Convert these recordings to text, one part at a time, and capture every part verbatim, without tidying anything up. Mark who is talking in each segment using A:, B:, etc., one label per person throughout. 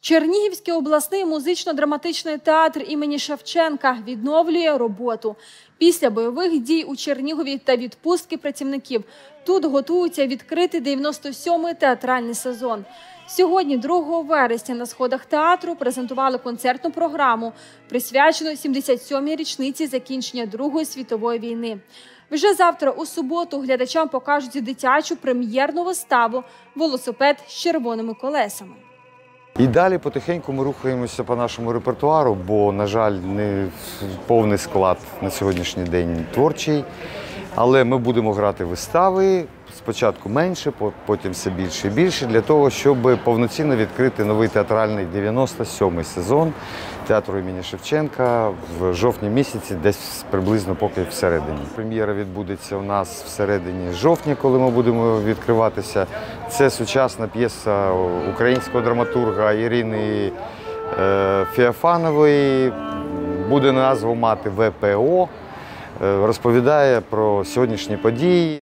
A: Чернігівський обласний музично-драматичний театр імені Шевченка відновлює роботу. Після бойових дій у Чернігові та відпустки працівників тут готуються відкрити дев'яносто сьомий театральний сезон. Сьогодні, другого вересня, на сходах театру презентували концертну програму, присвячену сімдесят сьомій річниці закінчення Другої світової війни. Вже завтра, у суботу, глядачам покажуть дитячу прем'єрну виставу «Велосипед з червоними колесами».
B: І далі потихеньку ми рухаємося по нашому репертуару, бо, на жаль, не повний склад на сьогоднішній день творчий. Але ми будемо грати вистави, спочатку менше, потім все більше і більше, для того, щоб повноцінно відкрити новий театральний дев'яносто сьомий сезон театру імені Шевченка в жовтні місяці, десь приблизно поки всередині. Прем'єра відбудеться у нас всередині жовтня, коли ми будемо відкриватися. Це сучасна п'єса українського драматурга Ірини Феофанової, буде назву мати «В П О», розповідає про сьогоднішні події.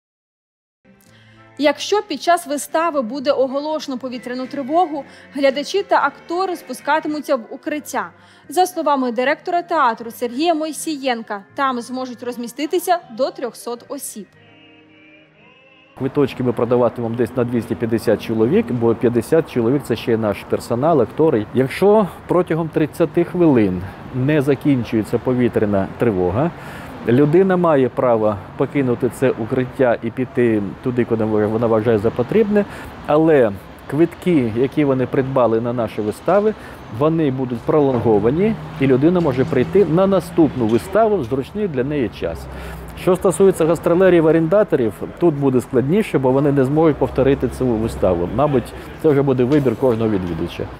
A: Якщо під час вистави буде оголошено повітряну тривогу, глядачі та актори спускатимуться в укриття. За словами директора театру Сергія Мойсієнка, там зможуть розміститися до трьохсот осіб.
C: Квиточки ми продаватимемо десь на двісті п'ятдесят чоловік, бо п'ятдесят чоловік – це ще наш персонал, актори. Якщо протягом тридцяти хвилин не закінчується повітряна тривога, людина має право покинути це укриття і піти туди, куди вона вважає за потрібне, але квитки, які вони придбали на наші вистави, вони будуть пролонговані, і людина може прийти на наступну виставу в зручний для неї час. Що стосується гастролерів-орендаторів, тут буде складніше, бо вони не зможуть повторити цю виставу. Мабуть, це вже буде вибір кожного відвідувача.